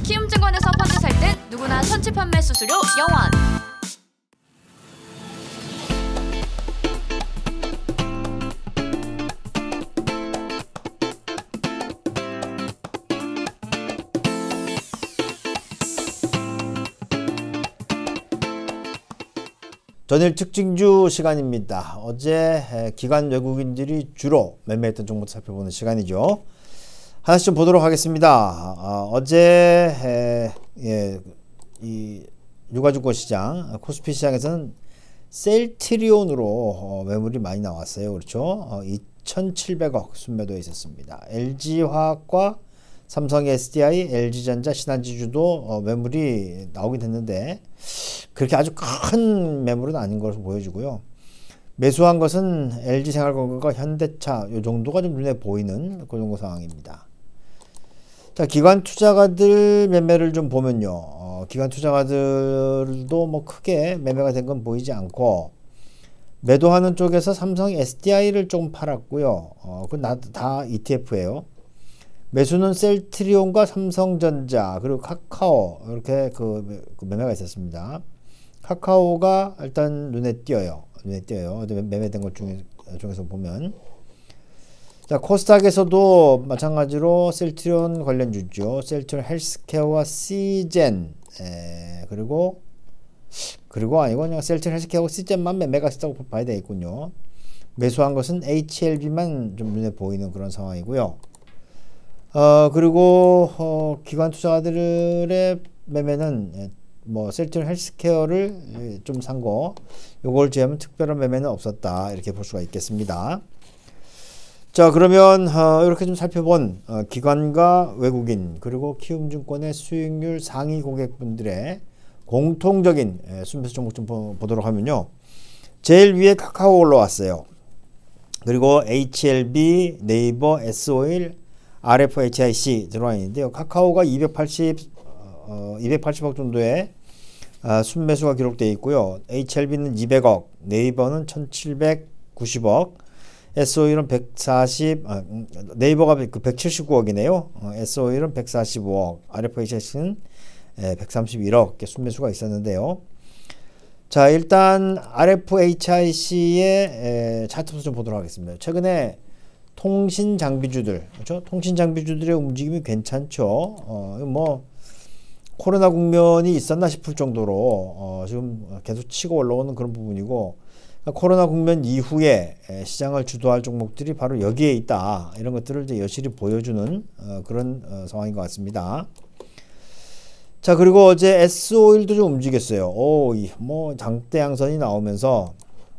키움증권에서 펀드 살 땐 누구나 선취 판매 수수료 0원. 전일 특징주 시간입니다. 어제 기관 외국인들이 주로 매매했던 종목을 살펴보는 시간이죠. 하나씩 좀 보도록 하겠습니다. 어제 이 유가증권 시장 코스피 시장에서는 셀트리온으로 매물이 많이 나왔어요. 그렇죠? 2,700억 순매도에 있었습니다. LG화학과 삼성 SDI, LG전자, 신한지주도 매물이 나오긴 했는데 그렇게 아주 큰 매물은 아닌 것으로 보여지고요. 매수한 것은 LG생활건강과 현대차 이 정도가 좀 눈에 보이는 그 정도 상황입니다. 자, 기관 투자가들 매매를 좀 보면요. 기관 투자가들도 뭐 크게 매매가 된 건 보이지 않고 매도하는 쪽에서 삼성 SDI를 좀 팔았고요. 그건 다 ETF예요. 매수는 셀트리온과 삼성전자 그리고 카카오 이렇게 그 매매가 있었습니다. 카카오가 일단 눈에 띄어요. 매매된 것 중에서 보면 자, 코스닥에서도 마찬가지로 셀트리온 관련주죠. 셀트리온 헬스케어와 시젠 그리고 아니고 그냥 셀트리온 헬스케어와 시젠만 매매가 있다고 봐야 되겠군요. 매수한 것은 HLB만 좀 눈에 보이는 그런 상황이고요. 그리고 기관 투자자들의 매매는 뭐 셀트리온 헬스케어를 좀 산 거, 요걸 제외하면 특별한 매매는 없었다 이렇게 볼 수가 있겠습니다. 자, 그러면 이렇게 좀 살펴본 기관과 외국인 그리고 키움증권의 수익률 상위 고객분들의 공통적인 순매수 종목 좀 보도록 하면요. 제일 위에 카카오 올라왔어요. 그리고 HLB, 네이버, S-오일, RFHIC 들어와 있는데요. 카카오가 280억 정도의 순매수가 기록되어 있고요. HLB는 200억, 네이버는 1790억, S-오일은 네이버가 179억이네요. S-오일은 145억, RFHIC는 131억 순매수가 있었는데요. 자, 일단 RFHIC의 차트부터 좀 보도록 하겠습니다. 최근에 통신 장비주들, 그렇죠? 통신 장비주들의 움직임이 괜찮죠. 뭐 코로나 국면이 있었나 싶을 정도로 지금 계속 치고 올라오는 그런 부분이고, 코로나 국면 이후에 시장을 주도할 종목들이 바로 여기에 있다. 이런 것들을 이제 여실히 보여주는 그런 상황인 것 같습니다. 자, 그리고 어제 S-오일도 좀 움직였어요. 뭐 장대 양선이 나오면서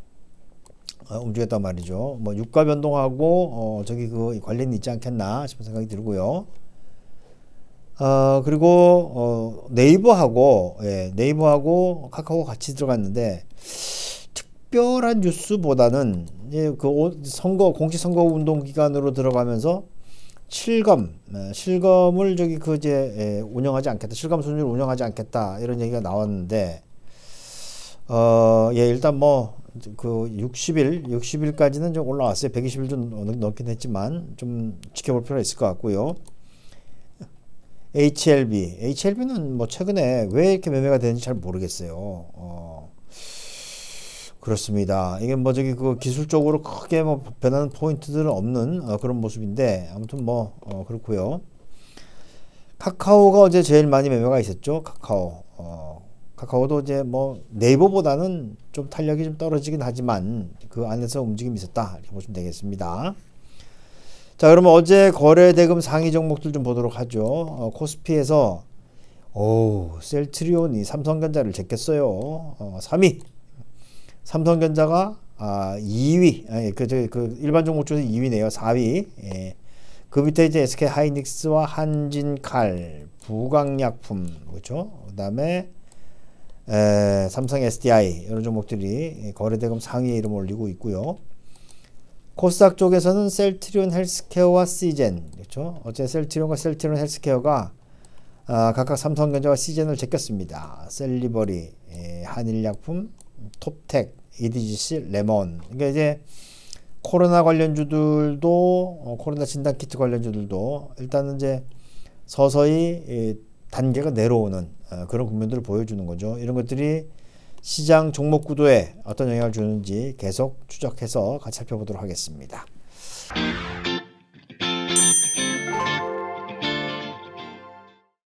움직였단 말이죠. 뭐 유가 변동하고 저기 그 관련이 있지 않겠나 싶은 생각이 들고요. 그리고 네이버하고 카카오가 같이 들어갔는데 특별한 뉴스보다는 그 공식 선거 운동 기간으로 들어가면서 실검을 운영하지 않겠다. 실검 순위를 운영하지 않겠다. 이런 얘기가 나왔는데 일단 뭐 그 60일까지는 좀 올라왔어요. 120일 좀 넘긴 했지만 좀 지켜볼 필요가 있을 것 같고요. HLB는 뭐 최근에 왜 이렇게 매매가 되는지 잘 모르겠어요. 그렇습니다. 이게 뭐 그 기술적으로 크게 뭐 변하는 포인트들은 없는 그런 모습인데 아무튼 뭐 그렇고요. 카카오가 어제 제일 많이 매매가 있었죠. 카카오도 이제 뭐 네이버보다는 좀 탄력이 좀 떨어지긴 하지만 그 안에서 움직임이 있었다 이렇게 보시면 되겠습니다. 자, 그러면 어제 거래 대금 상위 종목들 좀 보도록 하죠. 코스피에서 셀트리온이 삼성전자를 제꼈어요. 3위. 삼성전자가 2위. 아니, 그 일반 종목 중에서 2위네요. 4위. 예. 그 밑에 이제 SK하이닉스와 한진칼, 부강약품, 그렇죠? 그다음에 삼성 SDI 이런 종목들이 거래대금 상위에 이름 올리고 있고요. 코스닥 쪽에서는 셀트리온 헬스케어와 시젠, 그렇죠? 어제 셀트리온과 셀트리온 헬스케어가 각각 삼성전자와 시젠을 제꼈습니다. 셀리버리, 한일약품, 톱텍, EDGC, 레몬. 그러니까 이제 코로나 관련주들도 코로나 진단키트 관련주들도 일단은 이제 서서히 단계가 내려오는 그런 국면들을 보여주는 거죠. 이런 것들이 시장 종목 구도에 어떤 영향을 주는지 계속 추적해서 같이 살펴보도록 하겠습니다.